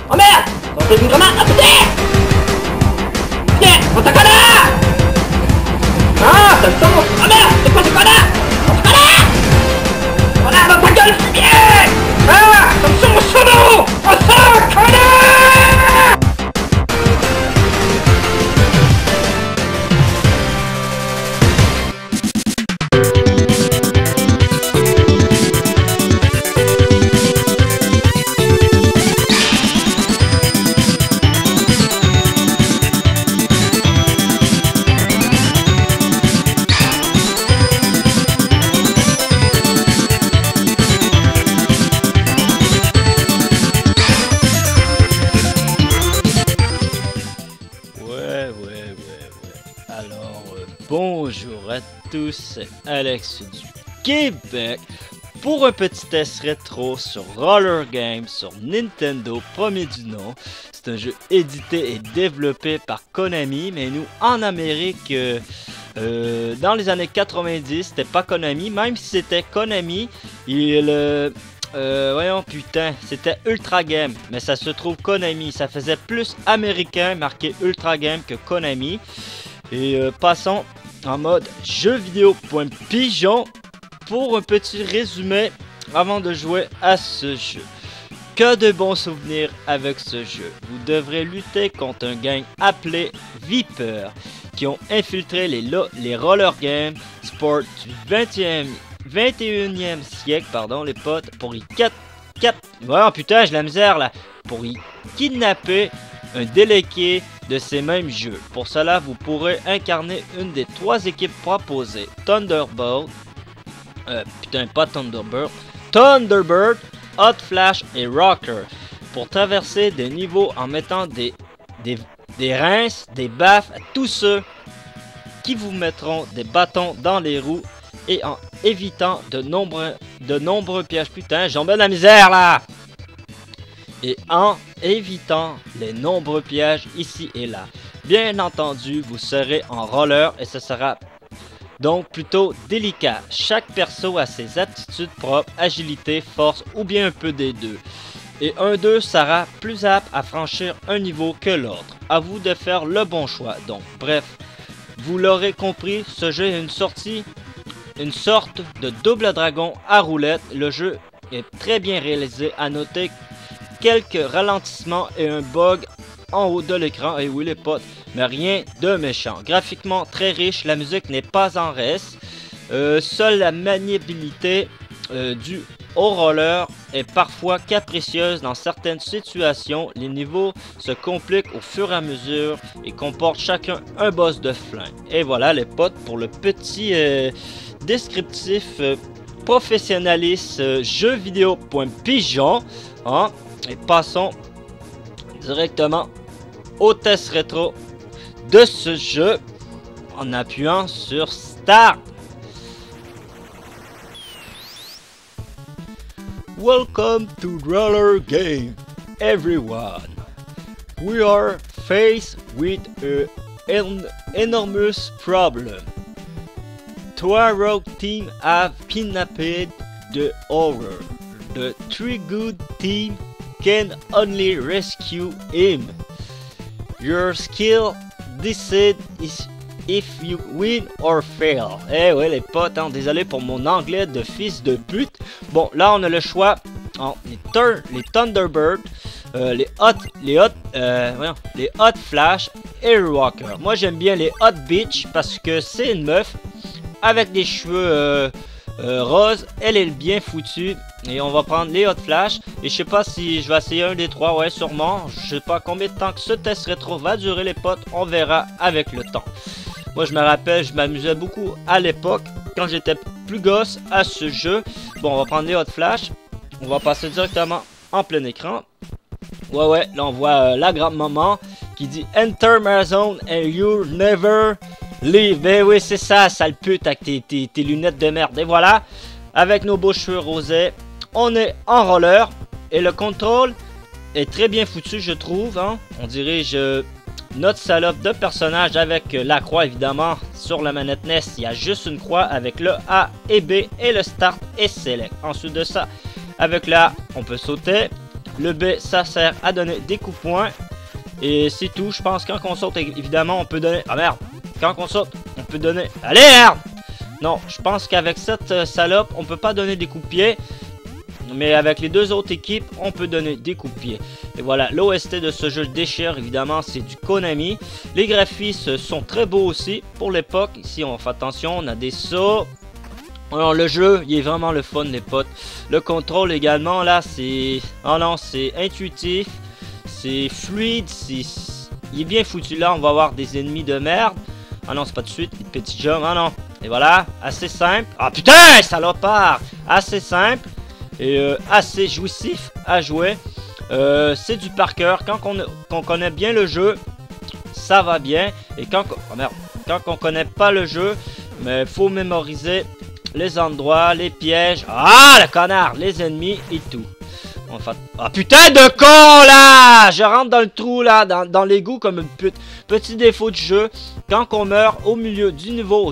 Oh merde! T'as une grenade! Ah putain! Putain! On t'a collé! Ah! T'as le ton! Oh merde! C'est quoi ce connard? On t'a collé! Voilà, dans ta gueule, fumier! Ah! Comme sur mon solo! Oh ça! Connard! Bonjour à tous, c'est Alex du Québec pour un petit test rétro sur Roller Games sur Nintendo, premier du nom. C'est un jeu édité et développé par Konami, mais nous en Amérique, dans les années 90, c'était pas Konami, même si c'était Konami, voyons putain, c'était Ultra Game, mais ça se trouve Konami, ça faisait plus américain marqué Ultra Game que Konami. Et passons en mode jeu vidéo.pigeon pour un petit résumé avant de jouer à ce jeu. Que de bons souvenirs avec ce jeu. Vous devrez lutter contre un gang appelé Viper qui ont infiltré les roller games sport du 21e siècle, pardon les potes, pour y voilà, putain, j'ai la misère là, pour y kidnapper un délégué de ces mêmes jeux. Pour cela, vous pourrez incarner une des 3 équipes proposées. Thunderbird, Thunderbird, Hot Flash et Rocker. Pour traverser des niveaux en mettant des rinces, des baffes à tous ceux qui vous mettront des bâtons dans les roues et en évitant de nombreux pièges. Putain, j'en mets de la misère là! Et en évitant les nombreux pièges ici et là. Bien entendu, vous serez en roller et ce sera donc plutôt délicat. Chaque perso a ses aptitudes propres, agilité, force ou bien un peu des deux. Et un d'eux sera plus apte à franchir un niveau que l'autre. À vous de faire le bon choix. Donc bref, vous l'aurez compris, ce jeu est une sorte de double dragon à roulette. Le jeu est très bien réalisé, à noter quelques ralentissements et un bug en haut de l'écran, et oui les potes, mais rien de méchant. Graphiquement très riche, la musique n'est pas en reste, seule la maniabilité du haut roller est parfois capricieuse dans certaines situations. Les niveaux se compliquent au fur et à mesure et comportent chacun un boss de flingue. Et voilà les potes pour le petit descriptif professionnaliste jeu vidéo.pigeon, hein. Et passons directement au test rétro de ce jeu en appuyant sur Start. Welcome to Roller Game, everyone. We are faced with an enormous problem. 3 rogue teams have kidnapped the horror. The 3 good teams can only rescue him. Your skill decide if you win or fail. Eh ouais les potes, hein, désolé pour mon anglais de fils de pute. Bon, là on a le choix entre les Thunderbird, les Hot Flash et Rocker. Moi j'aime bien les Hot Bitch parce que c'est une meuf avec des cheveux roses. Elle est bien foutue. Et on va prendre les Hot Flash. Et je sais pas si je vais essayer un des 3. Ouais, sûrement. Je sais pas combien de temps que ce test rétro va durer, les potes. On verra avec le temps. Moi, je me rappelle, je m'amusais beaucoup à l'époque quand j'étais plus gosse à ce jeu. Bon, on va prendre les Hot Flash. On va passer directement en plein écran. Ouais, là, on voit la grand-maman qui dit « Enter my zone and you'll never leave ». Ben oui, c'est ça, sale pute, avec tes lunettes de merde. Et voilà, avec nos beaux cheveux rosés. On est en roller et le contrôle est très bien foutu, je trouve, hein. On dirige notre salope de personnage avec la croix, évidemment. Sur la manette NES, il y a juste une croix avec le A et B et le Start et Select. Ensuite de ça, avec le A, on peut sauter. Le B, ça sert à donner des coups de poing. Et c'est tout. Je pense quand on saute, évidemment, on peut donner... Ah merde! Quand on saute, on peut donner... Allez, merde! Non, je pense qu'avec cette salope, on peut pas donner des coups de pied. Mais avec les deux autres équipes, on peut donner des coups de pied. Et voilà, l'OST de ce jeu déchire, évidemment, c'est du Konami. Les graphismes sont très beaux aussi pour l'époque. Ici, on fait attention, on a des sauts. Alors, le jeu, il est vraiment le fun, les potes. Le contrôle également, là, c'est... Oh non, c'est intuitif. C'est fluide, il est bien foutu. Là, on va avoir des ennemis de merde. Ah non, c'est pas tout de suite, les petits jumps. Ah non, et voilà, assez simple. Ah putain, salopard! Assez simple. Et assez jouissif à jouer. C'est du par cœur. Quand on connaît bien le jeu, ça va bien. Et quand on connaît pas le jeu, mais faut mémoriser les endroits, les pièges. Ah, le connard, les ennemis et tout. Enfin, ah putain de con là! Je rentre dans le trou là, dans l'égout comme une pute. Petit défaut du jeu, quand on meurt au milieu du niveau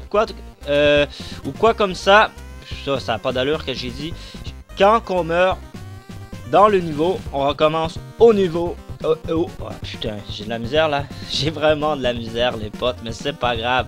ou quoi comme ça, ça n'a pas d'allure que j'ai dit. Quand on meurt dans le niveau, on recommence au niveau. Oh putain, j'ai de la misère là. J'ai vraiment de la misère les potes, mais c'est pas grave.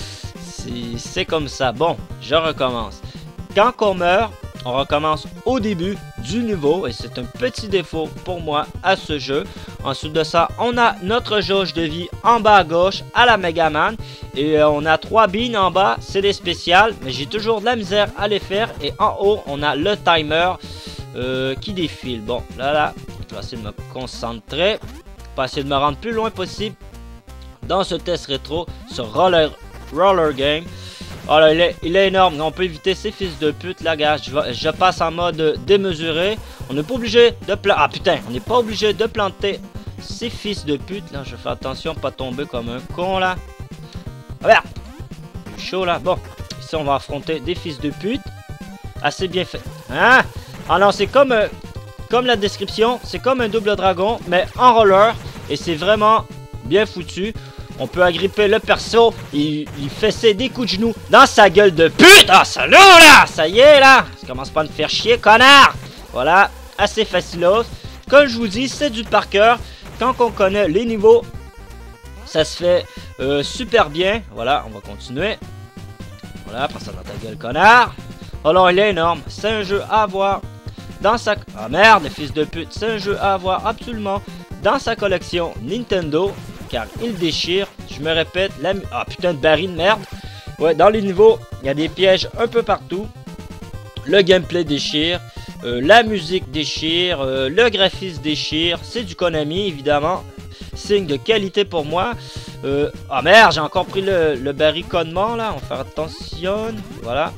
C'est comme ça. Bon, je recommence. Quand on meurt, on recommence au début du niveau. Et c'est un petit défaut pour moi à ce jeu. Ensuite de ça, on a notre jauge de vie en bas à gauche à la Megaman. Et on a 3 billes en bas, c'est des spéciales. Mais j'ai toujours de la misère à les faire. Et en haut, on a le timer qui défile. Bon, là, je vais essayer de me concentrer. Pour essayer de me rendre plus loin possible dans ce test rétro sur Roller Game. Oh là, il est énorme. On peut éviter ces fils de pute là, gars. Je passe en mode démesuré. On n'est pas obligé de planter. Ah putain, on n'est pas obligé de planter ces fils de pute là. Je fais attention, pas tomber comme un con là. Ah merde, chaud là. Bon, ici on va affronter des fils de pute. Assez bien fait. Hein? Ah non, c'est comme la description. C'est comme un double dragon, mais en roller. Et c'est vraiment bien foutu. On peut agripper le perso, il fait des coups de genoux dans sa gueule de pute. Ah, salut là, ça y est là. Ça commence pas à me faire chier, connard. Voilà, assez facilos. Comme je vous dis, c'est du par cœur. Quand on connaît les niveaux, ça se fait super bien. Voilà, on va continuer. Voilà, prends ça dans ta gueule, connard. Alors, il est énorme. C'est un jeu à avoir dans sa... Ah merde, fils de pute. C'est un jeu à avoir absolument dans sa collection Nintendo. Car il déchire, je me répète, ah putain de baril de merde. Ouais, dans les niveaux, il y a des pièges un peu partout. Le gameplay déchire, la musique déchire, le graphisme déchire. C'est du Konami, évidemment. Signe de qualité pour moi. Ah merde, j'ai encore pris le barriconnement là, on va faire attention. Voilà.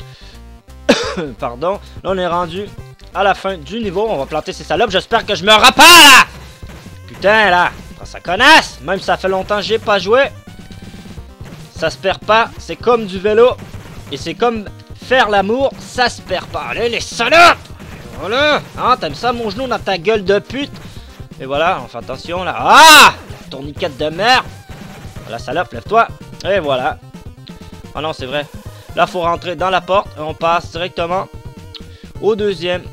Pardon, là on est rendu à la fin du niveau. On va planter ces salopes, j'espère que je me repars là. Putain là. Ça connasse, même ça fait longtemps que j'ai pas joué. Ça se perd pas, c'est comme du vélo. Et c'est comme faire l'amour, ça se perd pas. Allez les salopes. Voilà, ah, t'aimes ça mon genou dans ta gueule de pute. Et voilà, on fait attention là. Ah, tourniquette de merde. Voilà salope, lève-toi. Et voilà. Ah non c'est vrai. Là faut rentrer dans la porte et on passe directement au deuxième.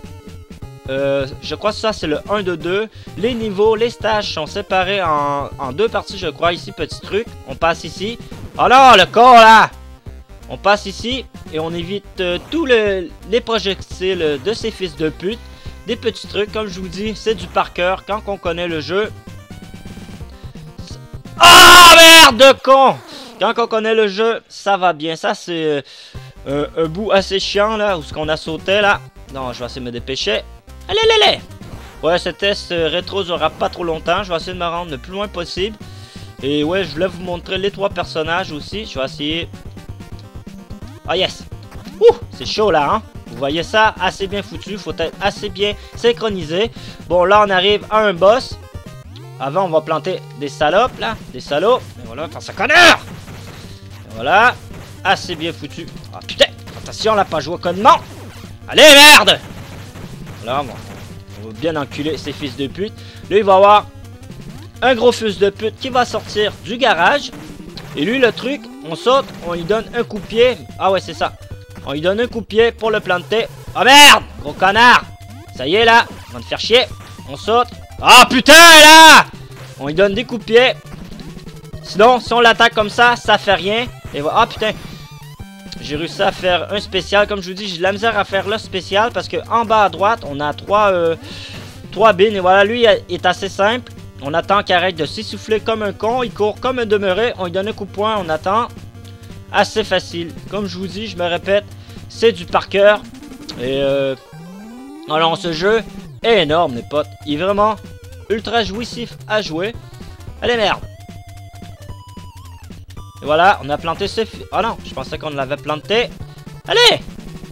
Je crois que ça c'est le 1 de 2. Les niveaux, les stages sont séparés en deux parties je crois. Ici petit truc, on passe ici. Oh non le con là. On passe ici et on évite tous les projectiles de ces fils de pute. Des petits trucs comme je vous dis, c'est du par cœur quand on connaît le jeu. Oh merde de con. Quand on connaît le jeu, ça va bien. Ça c'est un bout assez chiant là, où ce qu'on a sauté là. Non, je vais essayer de me dépêcher. Allez, allez, allez! Ouais, ce test rétro durera pas trop longtemps. Je vais essayer de me rendre le plus loin possible. Et ouais, je voulais vous montrer les 3 personnages aussi. Je vais essayer... Ah yes! Ouh! C'est chaud là, hein? Vous voyez ça? Assez bien foutu. Faut être assez bien synchronisé. Bon, là, on arrive à un boss. Avant, on va planter des salopes, là. Des salauds. Et voilà, enfin, ça connard! Et voilà. Assez bien foutu. Ah putain! Attention, là, pas jouer connement! Allez, merde! Là, bon, on va bien enculer ces fils de pute. Là, il va y avoir un gros fils de pute qui va sortir du garage. Et lui, le truc, on saute, on lui donne un coup de pied. Ah ouais, c'est ça. On lui donne un coup de pied pour le planter. Oh merde, gros connard. Ça y est, là, on va te faire chier. On saute. Ah putain là! On lui donne des coups de pied. Sinon, si on l'attaque comme ça fait rien. Et voilà. Ah putain. J'ai réussi à faire un spécial. Comme je vous dis, j'ai de la misère à faire le spécial. Parce que en bas à droite, on a trois bins. Et voilà, lui est assez simple. On attend qu'il arrête de s'essouffler comme un con. Il court comme un demeuré. On lui donne un coup de poing. On attend. Assez facile. Comme je vous dis, je me répète, c'est du par cœur. Et alors ce jeu est énorme les potes. Il est vraiment ultra jouissif à jouer. Allez merde. Et voilà, on a planté ce... Oh non, je pensais qu'on l'avait planté. Allez.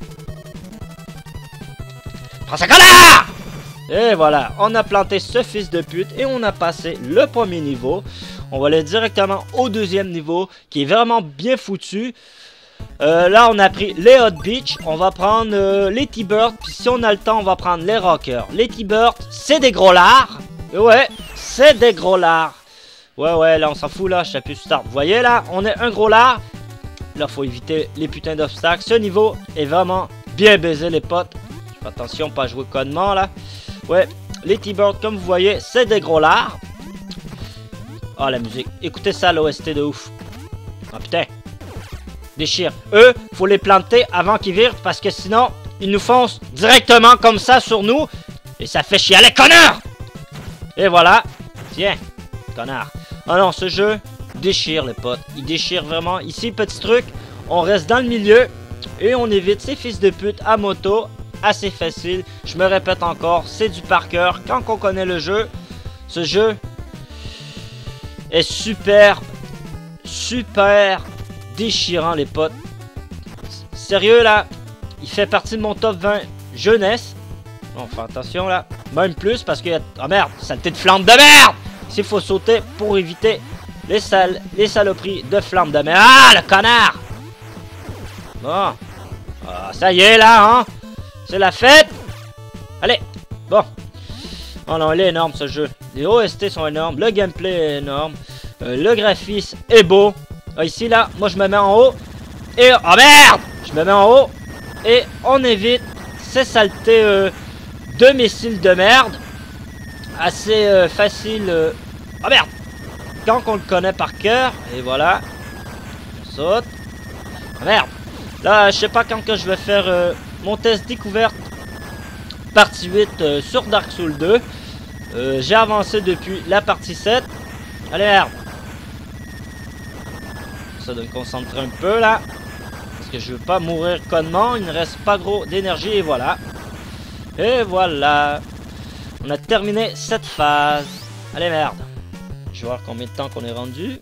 Prends ça, connard! Et voilà, on a planté ce fils de pute. Et on a passé le premier niveau. On va aller directement au deuxième niveau, qui est vraiment bien foutu. Là, on a pris les Hot Beach. On va prendre les T-Birds. Puis si on a le temps, on va prendre les Rockers. Les T-Birds, c'est des gros lards. Ouais, c'est des gros lards. Ouais, là, on s'en fout, là. Je sais plus start. Vous voyez, là, on est un gros lard. Là, faut éviter les putains d'obstacles. Ce niveau est vraiment bien baisé, les potes. Fais attention, pas jouer connement, là. Ouais, les T-Birds, comme vous voyez, c'est des gros lards. Oh, la musique. Écoutez ça, l'OST de ouf. Oh, putain. Déchire. Eux, faut les planter avant qu'ils virent, parce que sinon, ils nous foncent directement comme ça sur nous. Et ça fait chier. Allez, connard! Et voilà. Tiens, connard. Oh non, ce jeu déchire, les potes. Il déchire vraiment. Ici, petit truc, on reste dans le milieu et on évite ces fils de pute à moto. Assez facile. Je me répète encore, c'est du par cœur. Quand on connaît le jeu, ce jeu est super déchirant, les potes. Sérieux, là, il fait partie de mon top 20 jeunesse. Bon, fais attention, là. Même plus, parce que... Oh merde, saleté de flamme de merde! Ici, il faut sauter pour éviter les saloperies de flammes de merde. Ah, le connard! Bon. Ah, ça y est, là, hein? C'est la fête! Allez! Bon. Oh non, il est énorme, ce jeu. Les OST sont énormes. Le gameplay est énorme. Le graphisme est beau. Ici, là, moi, je me mets en haut. Et... Oh, merde! Je me mets en haut. Et on évite ces saletés de missiles de merde. Assez facile. Oh, merde! Quand on le connaît par cœur. Et voilà. On saute. Oh, merde! Là, je sais pas quand que je vais faire mon test découverte partie 8 sur Dark Souls 2. J'ai avancé depuis la partie 7. Allez, merde! Ça de me concentrer un peu là. Parce que je veux pas mourir connement. Il ne reste pas gros d'énergie. Et voilà. Et voilà. On a terminé cette phase. Allez, merde. Je vais voir combien de temps qu'on est rendu.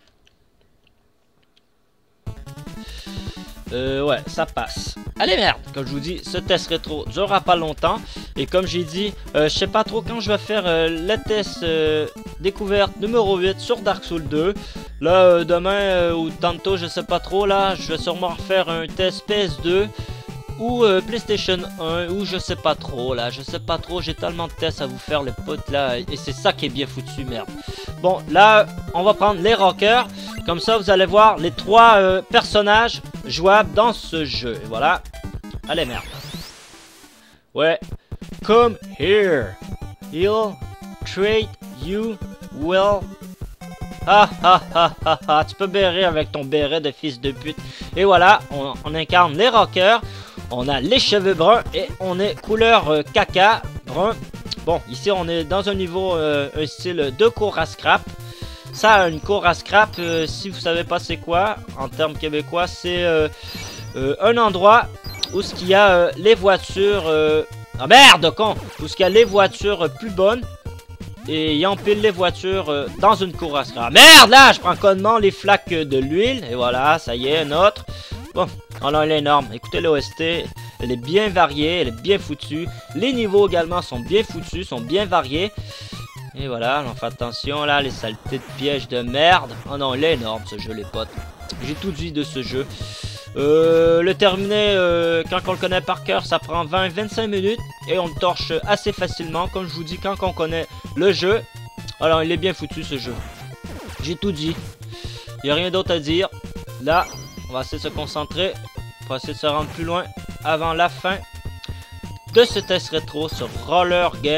Ouais, ça passe. Allez, merde. Comme je vous dis, ce test rétro durera pas longtemps. Et comme j'ai dit, je sais pas trop quand je vais faire le test découverte numéro 8 sur Dark Souls 2. Là, demain ou tantôt, je sais pas trop. Là, je vais sûrement refaire un test PS2 ou PlayStation 1 ou je sais pas trop. Là, je sais pas trop. J'ai tellement de tests à vous faire, les potes, là. Et c'est ça qui est bien foutu, merde. Bon, là, on va prendre les rockers. Comme ça, vous allez voir les 3 personnages jouables dans ce jeu. Et voilà. Allez, merde. Ouais. Come here. He'll treat you well. Ha ha ha ha ha. Tu peux bérer avec ton béret de fils de pute. Et voilà, on incarne les rockers. On a les cheveux bruns et on est couleur caca brun. Bon, ici on est dans un niveau, un style de cour à scrap. Ça, une cour à scrap, si vous savez pas c'est quoi, en termes québécois, c'est un endroit où il y a les voitures... Ah merde, con! Où il y a les voitures plus bonnes. Et ils empilent les voitures dans une cour à scrap. Merde, là, je prends connement les flaques de l'huile. Et voilà, ça y est, un autre. Bon, alors elle est énorme. Écoutez l'OST, elle est bien variée, elle est bien foutue. Les niveaux également sont bien foutus, sont bien variés. Et voilà, on fait attention là, les saletés de pièges de merde. Oh non, il est énorme ce jeu, les potes. J'ai tout dit de ce jeu. Le terminer, quand on le connaît par cœur, ça prend 20-25 minutes. Et on le torche assez facilement. Comme je vous dis, quand on connaît le jeu. Alors, il est bien foutu ce jeu. J'ai tout dit. Il n'y a rien d'autre à dire. Là, on va essayer de se concentrer. On va essayer de se rendre plus loin avant la fin de ce test rétro sur Roller Game.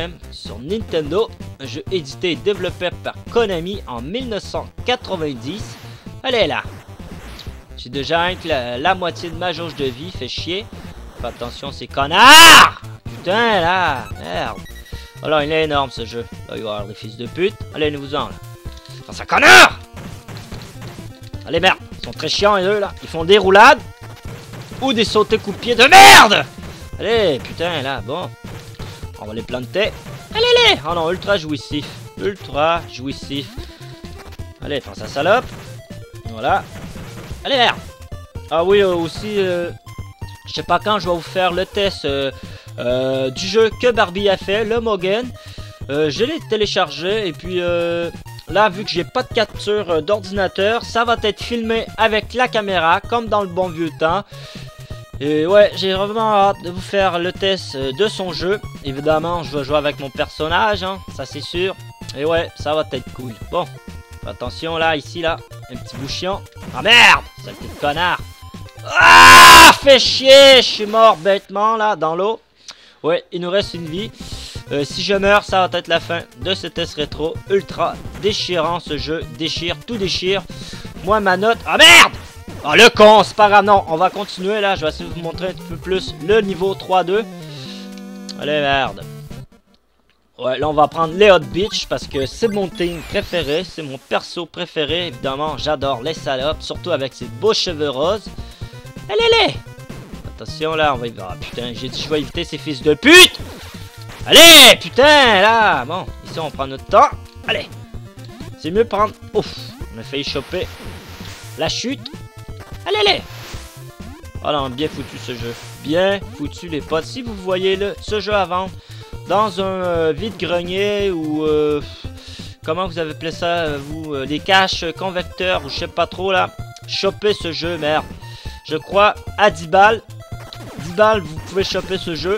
sur Nintendo, un jeu édité et développé par Konami en 1990. Allez là! J'ai déjà avec la moitié de ma jauge de vie, fait chier. Fais attention, ces connards! Putain, là! Merde! Alors, il est énorme ce jeu. Là, il va y avoir des fils de pute. Allez, nous vous en là. Enfin, ça connard! Allez, merde! Ils sont très chiants, les deux, là. Ils font des roulades. Ou des sautés coups de pied de merde! Allez, putain, là, bon. On va les planter. Allez, allez! Oh non, ultra jouissif. Ultra jouissif. Allez, prends sa salope. Voilà. Allez, merde! Ah oui, aussi, je sais pas quand je vais vous faire le test du jeu que Barbie a fait, le Mogen. Je l'ai téléchargé et puis là, vu que j'ai pas de capture d'ordinateur, ça va être filmé avec la caméra, comme dans le bon vieux temps. Et ouais, j'ai vraiment hâte de vous faire le test de son jeu. Évidemment, je vais jouer avec mon personnage, hein, ça c'est sûr. Et ouais, ça va être cool. Bon, attention là, ici là, un petit bouchon. Ah merde, saleté de connard. Ah, fais chier, je suis mort bêtement là, dans l'eau. Ouais, il nous reste une vie. Si je meurs, ça va être la fin de ce test rétro. Ultra déchirant ce jeu, déchire, tout déchire. Moi, ma note... Ah merde! Oh le con, c'est pas grave, non, on va continuer là, je vais essayer de vous montrer un petit peu plus le niveau 3-2. Allez, merde. Ouais, là on va prendre les Hot Bitch parce que c'est mon team préféré, c'est mon perso préféré, évidemment, j'adore les salopes, surtout avec ses beaux cheveux roses. Allez, allez! Attention là, on va y... Ah putain, j'ai dit je vais éviter ces fils de pute! Allez, putain, là! Bon, ici on prend notre temps. Allez! C'est mieux prendre... Ouf! On a failli choper la chute. Allez, allez! Oh non, bien foutu ce jeu. Bien foutu les potes. Si vous voyez ce jeu à vendre dans un vide-grenier ou... comment vous avez appelé ça, vous? Des caches convecteurs ou je sais pas trop là. Chopez ce jeu, merde. Je crois à 10 balles. 10 balles, vous pouvez choper ce jeu.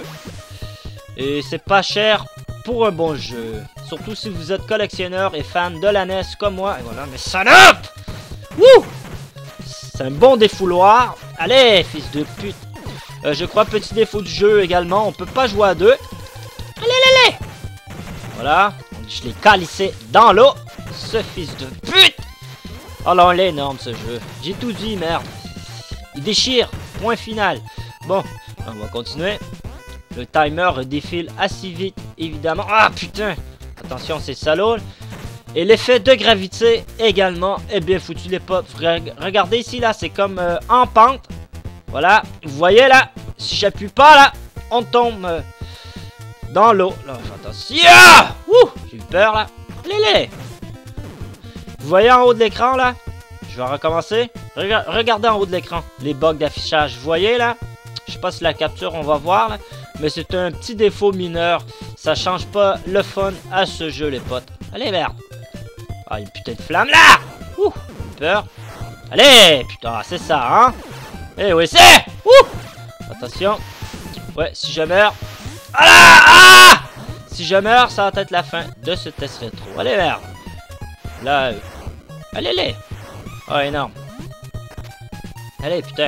Et c'est pas cher pour un bon jeu. Surtout si vous êtes collectionneur et fan de la NES comme moi. Et voilà, mais salope! Wouh! C'est un bon défouloir. Allez, fils de pute. Je crois, petit défaut du jeu également, on peut pas jouer à deux. Allez, allez, allez! Voilà, je l'ai calissé dans l'eau. Ce fils de pute! Oh là, il est énorme ce jeu. J'ai tout dit, merde. Il déchire. Point final. Bon, on va continuer. Le timer défile assez vite, évidemment. Ah, putain! Attention, c'est salaud. Et l'effet de gravité également est bien foutu, les potes. Regardez ici, là, c'est comme en pente. Voilà, vous voyez, là. Si j'appuie pas, là, on tombe dans l'eau. Attention! Ouh! J'ai eu peur, là. Allez, allez! Vous voyez en haut de l'écran, là? Je vais recommencer. Regardez en haut de l'écran, les bugs d'affichage. Vous voyez, là? Je sais pas si la capture, on va voir, là. Mais c'est un petit défaut mineur. Ça change pas le fun à ce jeu, les potes. Allez, merde. Ah, une putain de flamme, là! Ouh! Peur. Allez! Putain, c'est ça, hein? Eh oui, c'est! Ouh! Attention. Ouais, si je meurs... Ah là! Ah! Si je meurs, ça va être la fin de ce test rétro. Allez, merde. Là... Allez, allez! Oh, énorme. Allez, putain.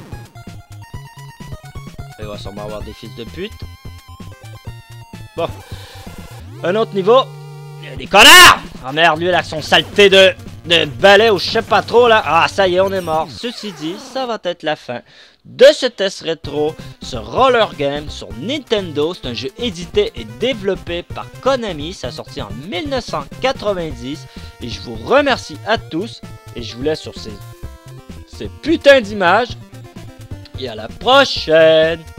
Il va sûrement avoir des fils de pute. Bon. Un autre niveau. Il y a des connards! Ah merde, lui, il a son saleté de balai ou je sais pas trop, là. Ah, ça y est, on est mort. Ceci dit, ça va être la fin de ce test rétro, ce roller game sur Nintendo. C'est un jeu édité et développé par Konami. Ça a sorti en 1990. Et je vous remercie à tous. Et je vous laisse sur ces putains d'images. Et à la prochaine!